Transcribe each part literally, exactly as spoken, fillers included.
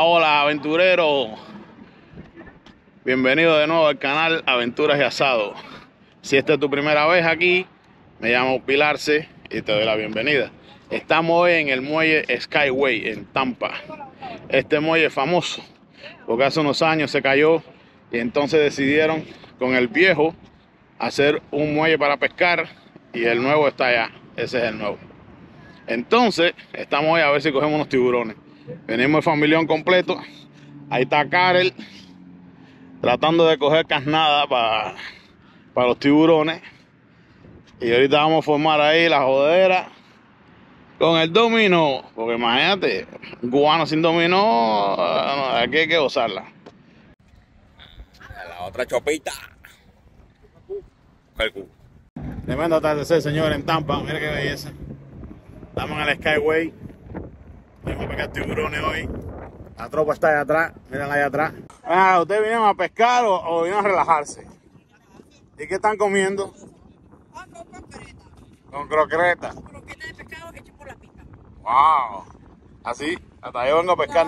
hola aventureros. Bienvenido de nuevo al canal Aventuras y Asado. Si esta es tu primera vez aquí, me llamo Pilarse y te doy la bienvenida. Estamos hoy en el muelle Skyway en Tampa. Este muelle es famoso porque hace unos años se cayó y entonces decidieron con el viejo hacer un muelle para pescar y el nuevo está allá. Ese es el nuevo. Entonces estamos hoy a ver si cogemos unos tiburones. Venimos el familión completo. Ahí está Karel tratando de coger carnada para para los tiburones. Y ahorita vamos a formar ahí la jodera con el dominó. Porque imagínate, un cubano sin dominó, no, aquí hay que gozarla. La otra chopita. Tremendo atardecer, señor, en Tampa. Mira qué belleza. Estamos en el Skyway. Vamos a pescar tiburones hoy. La tropa está allá atrás. Miren allá atrás. Ah, ¿ustedes vinieron a pescar o, o vinieron a relajarse? ¿Y qué están comiendo? Con croqueta. Con croqueta. Croqueta de pescado hecho por la pica. Wow. Así, hasta yo vengo a pescar.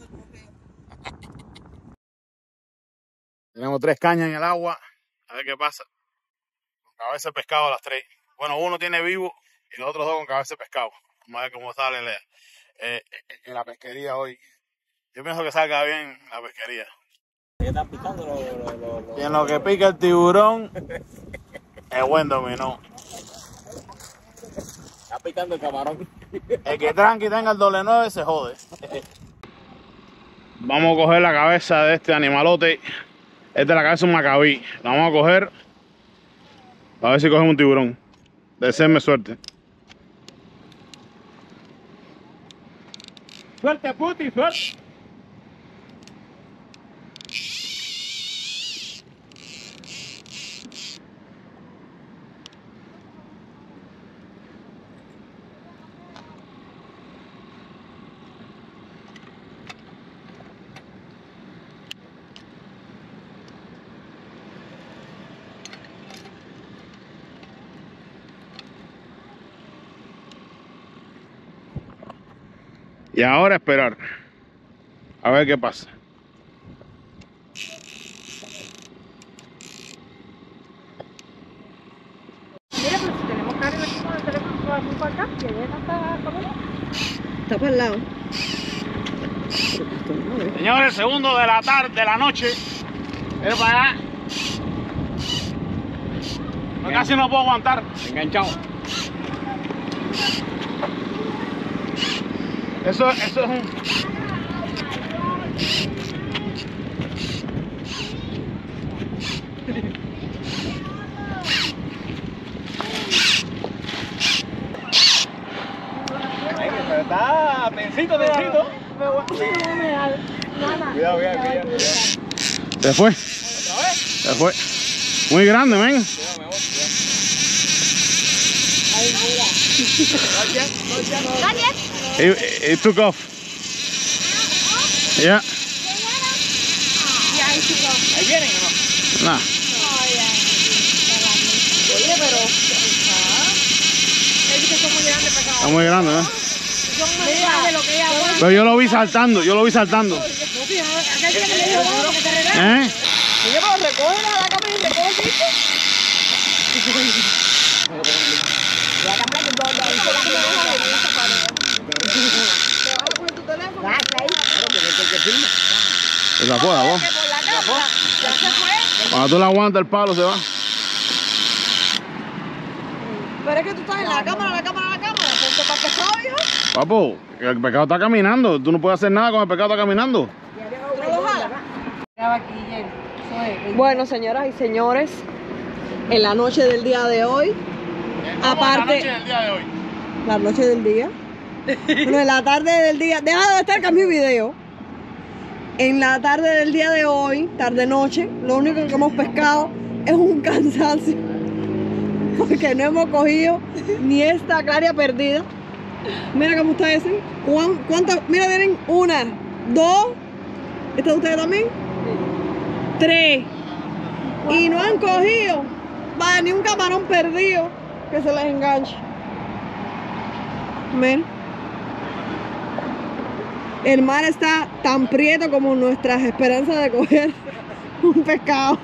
Tenemos tres cañas en el agua. A ver qué pasa. Con cabeza de pescado a las tres. Bueno, uno tiene vivo y los otros dos con cabeza de pescado. Vamos a ver cómo sale la, eh, en la pesquería hoy. Yo pienso que salga bien la pesquería. Están picando lo, lo, lo, lo. Y en lo que pica el tiburón, es buen dominó. Está picando el camarón. El que tranqui tenga el doble nueve se jode. Vamos a coger la cabeza de este animalote. Esta es la cabeza de un macabí. La vamos a coger para ver si cogemos un tiburón. Deseenme suerte. Suerte, puti, suerte. Y ahora esperar. A ver qué pasa. Mira, pero si tenemos carga aquí con el teléfono, ¿puedo muy para acá? ¿Que deja hasta para Está para el lado. Señores, segundo de la tarde, de la noche. Pero para allá. No, casi no puedo aguantar. Enganchado. Eso, eso es un... Está tensito, tensito. Cuidado, cuidado, cuidado. Se fue. Se fue. Muy grande, venga. It, it took off. Yeah. ¿Ahí vienen o no? Nah. Oye, pero... Es que son muy grandes pescados. Está muy grande, ¿eh? Son más grandes de lo que ella aguanta. Pero yo lo vi saltando, yo lo vi saltando. No, fíjate, acá tiene que le digo uno que te regala. ¿Eh? Oye, pero recoge la cama y recoge el piso. La cámara que todo, ahí se la que me deja de esa pared. Te vas a poner tu teléfono. Claro, porque es el que filma. Esa fue, vos. Que por la cámara, ya se fue. Cuando tú le aguantas el palo se va. Pero es que tú estás en la cámara, la cámara, la cámara. Ponte para el pescado, hijo. Papo, el pescado está caminando. Tú no puedes hacer nada con el pescado está caminando. ¿Tú no lo jalas? Bueno, señoras y señores, en la noche del día de hoy, aparte, la noche del día de hoy. la noche del día, bueno, en la tarde del día, deja de estar cambio video. En la tarde del día de hoy, tarde noche, lo único que hemos pescado es un cansancio, porque no hemos cogido ni esta claria perdida. Mira cómo está ese. ¿Cuán- ¿Cuántas? Mira, tienen una, dos, ¿esta de ustedes también? Tres. Y no han cogido, va, ni un camarón perdido que se les enganche. Ven. El mar está tan prieto como nuestras esperanzas de coger un pescado.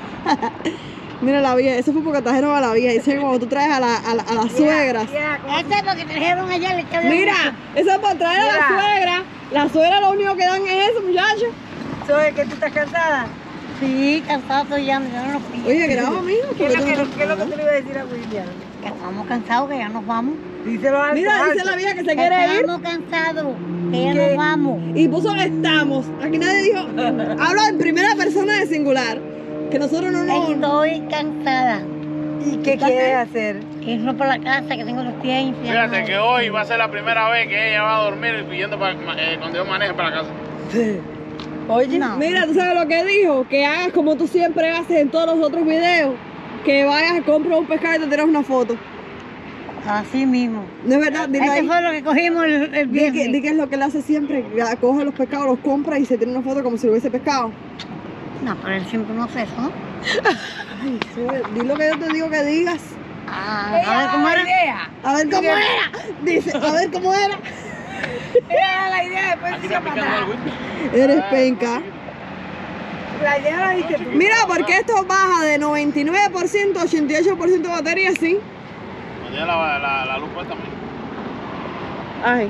Mira la vieja, eso fue porque trajeron a la vieja. Dice que cuando tú traes a, la, a, la, a las suegras. Este es porque trajeron allá le quedó. Mira, eso es para traer a la suegra. La suegra lo único que dan es eso, muchachos. ¿Sabes que tú estás cansada? Sí, cansado estoy ya, ya no nos pillo. Oye, graba, mijo. ¿Qué es lo que, ¿qué es lo que tú le ibas a decir a William? Que estamos cansados, que ya nos vamos. Díselo alto. Mira, dice la vieja que se quiere ir. Estamos cansados, que ya nos vamos. Y puso estamos. Aquí nadie dijo. Habla en primera persona de singular. Que nosotros no nos. Estoy cansada. ¿Y qué quieres hacer? Irnos por la casa, que tengo los pies inflamados. Fíjate que hoy va a ser la primera vez que ella va a dormir yendo para, eh, cuando yo maneje para la casa. Oye, No. mira, ¿tú sabes lo que dijo? Que hagas como tú siempre haces en todos los otros videos. Que vayas, compras un pescado y te tiras una foto. Así mismo. No es verdad, dile Este ahí. fue lo que cogimos el, el Di que, viernes. di que es lo que él hace siempre. que Coge los pescados, los compra y se tira una foto como si lo hubiese pescado. No, pero él siempre no hace eso, ¿no? Ay, sube, di lo que yo te digo que digas. Ah, a ver cómo era. A ver cómo era. Dice, a ver cómo era. Era la idea después Aquí está picando algo. Eres penca. La idea la diste tú. Mira, porque esto baja de noventa y nueve por ciento a ochenta y ocho por ciento de batería, sí. Mañana la, la, la luz puesta. Ay.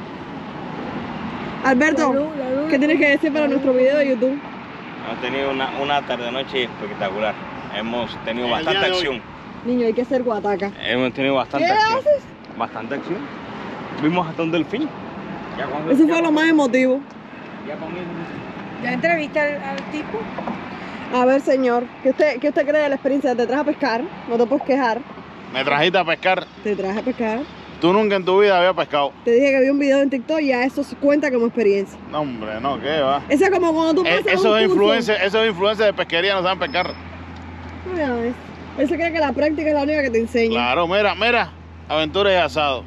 Alberto, La luz, la luz. ¿qué tienes que decir para nuestro video de YouTube? Hemos tenido una, una tarde-noche espectacular. Hemos tenido El bastante día de hoy. acción. Niño, hay que ser guataca. Hemos tenido bastante ¿Qué acción. haces? Bastante acción. Vimos hasta un delfín. Ya cuando- Eso ya fue lo cuando- más emotivo. Ya conmigo. ¿Ya entrevista al, al tipo? A ver, señor, ¿qué usted, ¿qué usted cree de la experiencia? Te traje a pescar, no te puedes quejar. Me trajiste a pescar. Te traje a pescar. Tú nunca en tu vida habías pescado. Te dije que vi un video en TikTok y ya eso se cuenta como experiencia. No, hombre, no, ¿qué va? Eso es como cuando tú Eh, pasas Esos un curso. influencers, esos influencers de pesquería no saben pescar. Mira, ves. Él se cree que la práctica es la única que te enseña. Claro, mira, mira. Aventuras y asado.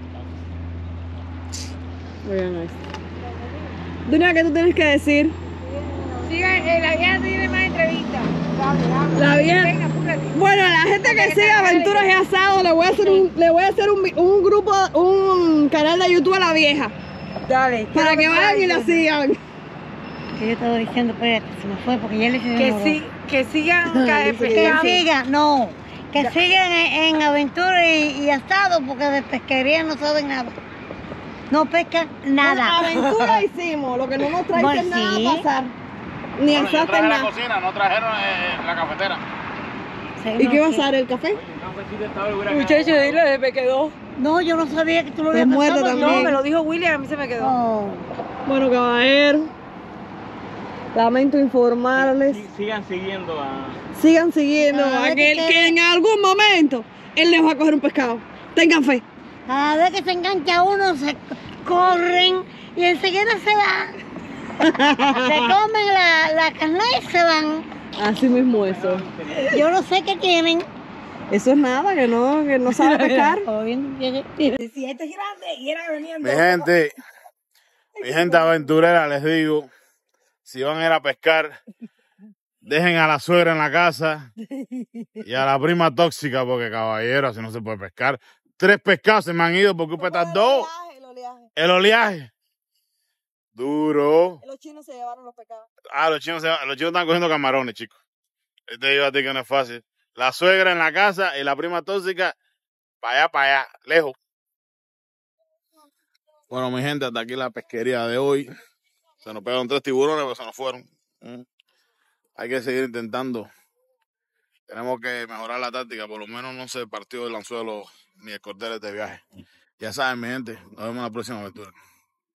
Oigan esto. Dunia, ¿qué tú tienes que decir? Siga, eh, la vieja tiene más entrevistas. Dale, dale. La vieja- Venga, apúrate. Bueno, a la gente que sigue Aventuras y Asado, le voy a hacer un, le voy a hacer un, vi- un grupo, un canal de YouTube a la vieja. Dale. Para que vayan y la sigan. Que yo estaba diciendo, espérate, se me fue porque ya le Que, sí, que sigan Dice Que pescando. sigan, no. Que sigan en, en aventura y, y asado porque de pesquería no saben nada. No pescan nada. Aventura hicimos, lo que no nos trae Bueno, es nada sí. a pasar. Ni Bueno, yo exhausten traje la nada. cocina, no trajeron eh, la cafetera. ¿Y qué va a hacer el café? Muchacho, dile, se me quedó. No, yo no sabía que tú lo Te habías muerto pasado. también. No, me lo dijo William, a mí se me quedó. Oh. Bueno, caballero, lamento informarles. Sí, sigan siguiendo a. Sigan siguiendo A ver a aquel qué- que en algún momento él les va a coger un pescado. Tengan fe. Cada vez que se engancha uno, se corren y enseguida se van. Se comen la, la carne y se van. Así mismo eso. Yo no sé qué tienen. Eso es nada, que no, que no sabe pescar. Si este es grande y era veniendo. Mi gente, mi gente aventurera, les digo, si van a ir a pescar, dejen a la suegra en la casa y a la prima tóxica, porque caballero, así no se puede pescar. Tres pescados se me han ido porque pescar dos. El oleaje. Duro. Los chinos se llevaron los pescados. Ah, los chinos, se- los chinos están cogiendo camarones, chicos. Te digo a ti que no es fácil. La suegra en la casa y la prima tóxica, para allá, para allá, lejos. Bueno, mi gente, hasta aquí la pesquería de hoy. Se nos pegaron tres tiburones, pero se nos fueron. Mm. Hay que seguir intentando. Tenemos que mejorar la táctica. Por lo menos no se partió el anzuelo ni el cordel de viaje. Ya saben, mi gente. Nos vemos en la próxima aventura.